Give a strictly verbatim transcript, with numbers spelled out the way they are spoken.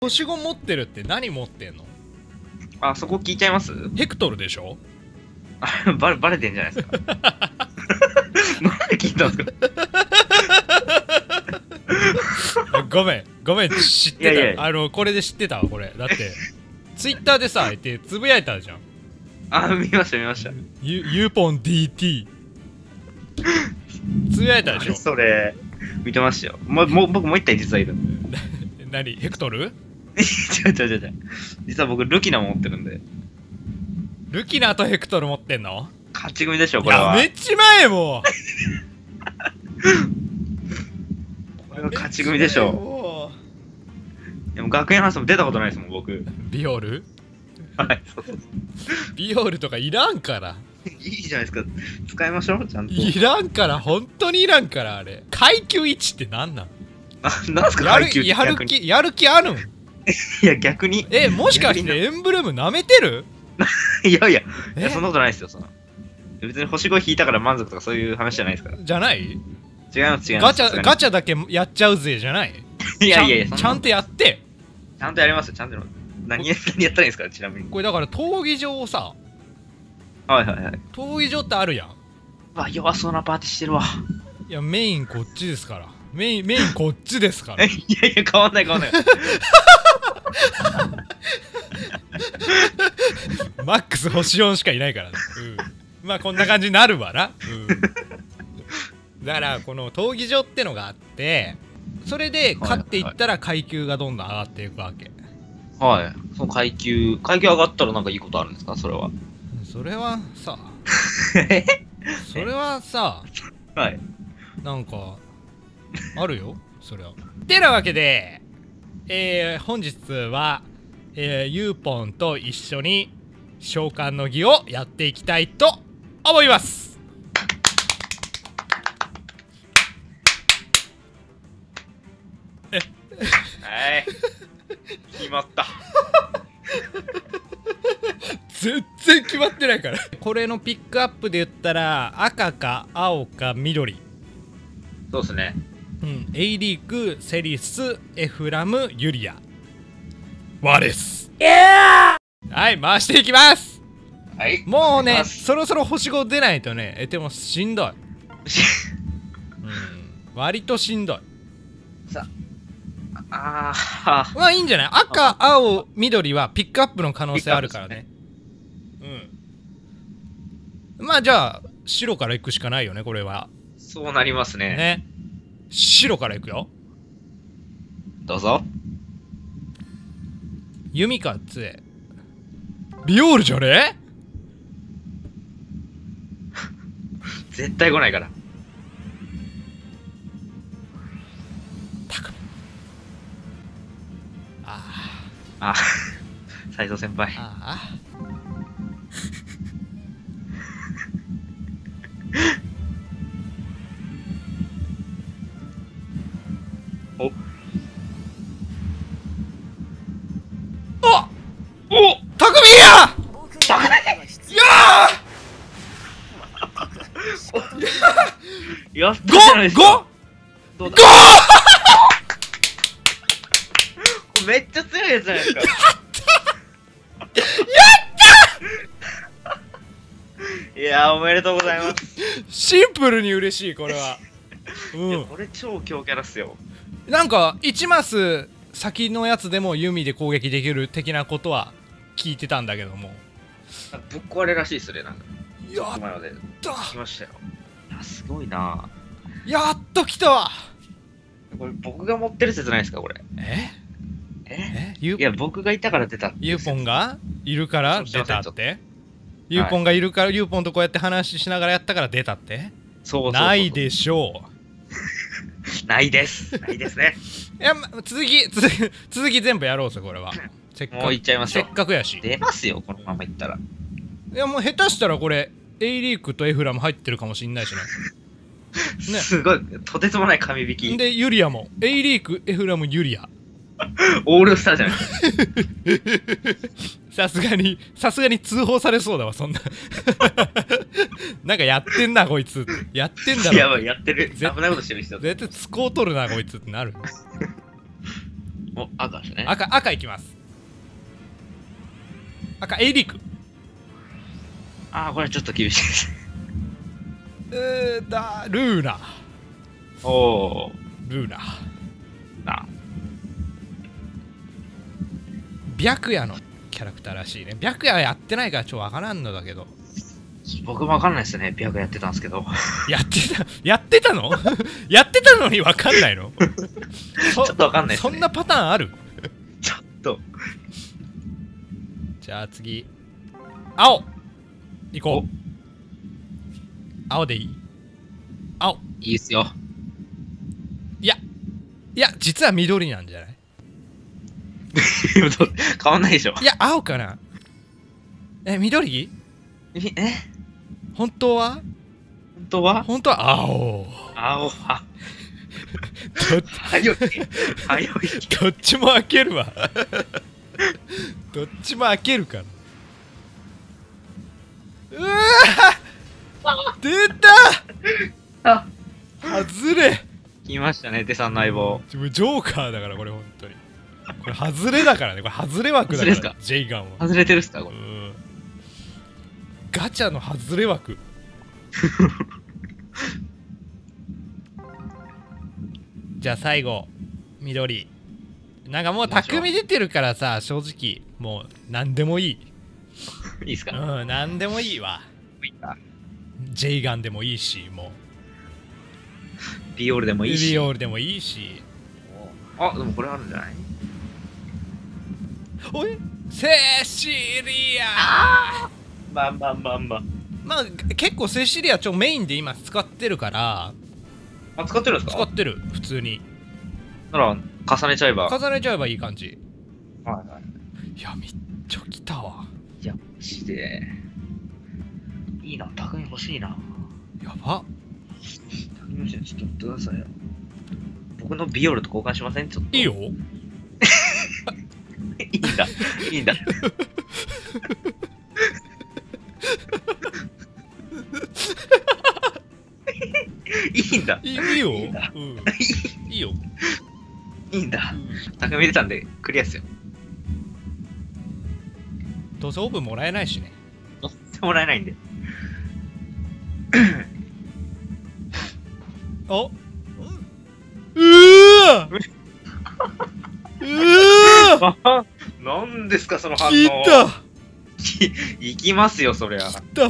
星ご持ってるって何持ってんの？ あ、そこ聞いちゃいます？ ヘクトルでしょ？ あ、バレ、バレてんじゃないですか。なんで聞いたんですか？ ごめん、ごめん、知ってた。 いやいやあの、これで知ってたわ、これ。だって、ツイッターでさ、ってつぶやいたじゃん。 あ、見ました見ました。 ユユーポン ディーティー。つぶやいたでしょ。 それ、見てましたよ。もう、もう僕もう一体実はいるんで。 何ヘクトル？ 違う違う違う違う。実は僕、ルキナも持ってるんで。 ルキナとヘクトル持ってんの？ 勝ち組でしょ、これは。 やめちまえもう。 これは勝ち組でしょ。でも学園ハウスも出たことないですもん、僕。 ビオール？ はい、そうそうそう。 ビオールとかいらんから。 いいじゃないですか。使いましょう、ちゃんと。 いらんから、本当にいらんから、あれ。階級いちってなんなん？ あ、なんすか、 やる階級やる気、やる気あるん？ いや、逆に。 え、もしかしてエンブレム舐めてる？ いやいや、いえやそんなことないですよ、その。別に星ご引いたから満足とかそういう話じゃないですから。 じゃない？ 違います違います。 ガチャ、ガチャだけやっちゃうぜじゃない？ いやいやいや、 ちゃんちゃんとやって。 ちゃんとやりますよ、ちゃんとやります。何や何やったらいいんですか、ちなみに。 これだから闘技場をさ、 はいはいはい。 闘技場ってあるやん。 うわ、弱そうなパーティーしてるわ。 いや、メインこっちですから。メイン、メインこっちですから。 いやいや、変わんない変わんない。 マックス星よんしかいないからね。うん。まあこんな感じになるわな。うん。だからこの闘技場ってのがあって、それで勝っていったら階級がどんどん上がっていくわけ。 はい。その階級、階級上がったらなんかいいことあるんですか、それは。 それはさ、それはさ、 はい。 なんか、あるよ、それは。てなわけで、えー、本日は、えー、ゆうぽんと一緒に召喚の儀をやっていきたいと思います。 はい。決まった。 全然決まってないから。これのピックアップで言ったら赤か青か緑。 そうですね。 うん、エイリーク、セリス、エフラム、ユリア、ワレス。はい、回していきます。 はい。 もうね、 回しますそろそろ星ご出ないとね、えでもしんどい。うん、割としんどい。 さああまあいいんじゃない？赤、青、緑はピックアップの可能性あるからね。うん。まあじゃあ白から行くしかないよね、これは。 そうなりますね。 ね。白から行くよ。 どうぞ。 弓か杖。ビオールじゃね？ 絶対来ないから。 たくみ。あああ、斉藤先輩。 あ。ああ。 おおおたくみやたくみやーやったごじゃないですか。 ごどうだこれめっちゃ強いやつじゃないですか。やったやったいやーおめでとうございます。 シンプルに嬉しい、これは。ういやん。 これ超強キャラっすよ。 なんかいちマス先のやつでも弓で攻撃できる的なことは聞いてたんだけども、 ぶっ壊れらしいっすね、なんか。 やっ前までた来ましたよ。いや、すごいなやっと来たわ。 これ僕が持ってる説ないですか、これ。 えええゆいや、僕がいたから出たっていうゆうぽんがいるからそうすいません出たってゆうぽんがいるから、ゆうぽんとこうやって話しながらやったから出たってそうそうそうそうないでしょう。 ないです。ないですね。 いや、ま、続き続き続き全部やろうぜ、これは。せっかくもういっちゃいましょうせっかくやし。 出ますよ、このままいったら。 いやもう下手したらこれエイリークとエフラム入ってるかもしんないしね。ねすごい、とてつもない神引き。 でユリアもエイリーク、エフラム、ユリア。 オールスターじゃないですか。 さすがにさすがに通報されそうだわ、そんな。なんかやってんなこいつって、やってんだろ。 やばい、やってる。危絶ないことしてる人。 絶対都合取るなこいつってなる。 お、赤ですね。 赤、赤いきます。赤、エリク。 ああ、これちょっと厳しいです。 えーだ、ルーナ。 おお。 ルーナ。 な。 白夜のキャラクターらしいね。白夜やってないからちょっとわからんのだけど。 僕もわかんないですね。白夜やってたんですけど。 やってた、やってたのやってたのにわかんないのちょっとわかんないですね。 そんなパターンある？ ちょっと。 じゃあ次。青行こう。青でいい？青。 いいっすよ。 いや、いや、実は緑なんじゃない？ 変わんないでしょ。 いや、青かな。え、緑？ え本当は？ 本当は本当は青。 青、あ、 どっ早い。早い。 どっちも開けるわ。どっちも開けるから。うわー出たあ、 外れ。 来ましたね、デさんの相棒。 ジョーカーだからこれ本当に。これ外れだからね。これ外れ枠だから。 外れですか？ ジェイガンは。 外れてるっすかこれ。 うん。ガチャの外れ枠。じゃあ最後緑。なんかもう匠出てるからさ、正直もう何でもいい。 いいっすか？ うん、何でもいいわ。 いいか。 ジェイガンでもいいし、もうビオールでもういいし。 ビオールでもいいし。 あ、でもこれあるんじゃない？ おいセシリア。 まあまあまあまあ。 まあ結構セシリアちょメインで今使ってるから。 あ、使ってるんですか？ 使ってる普通に。 なら重ねちゃえば。 重ねちゃえばいい感じ。 はいはい。 いやめっちゃ来たわ。 いやマジでいいな。匠欲しいな。 やば。 匠欲しい。ちょっと待ってくださいよ。僕のビオールと交換しません？ちょっと。 いいよ。 いいんだ。いいんだ。いいんだ。 いいよ。 いいんだ。 うん、いいよ。 いいんだ。匠出たんでクリアっすよ。 どうせオーブンもらえないしね。 乗ってもらえないんで。 おうーわうーわなんですかその反応。 来た行きますよそりゃ。 来た。